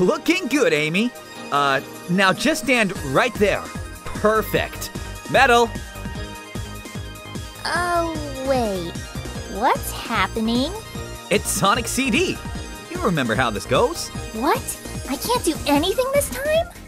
Looking good, Amy. Now just stand right there. Perfect. Metal. Oh, wait. What's happening? It's Sonic CD. You remember how this goes. What? I can't do anything this time?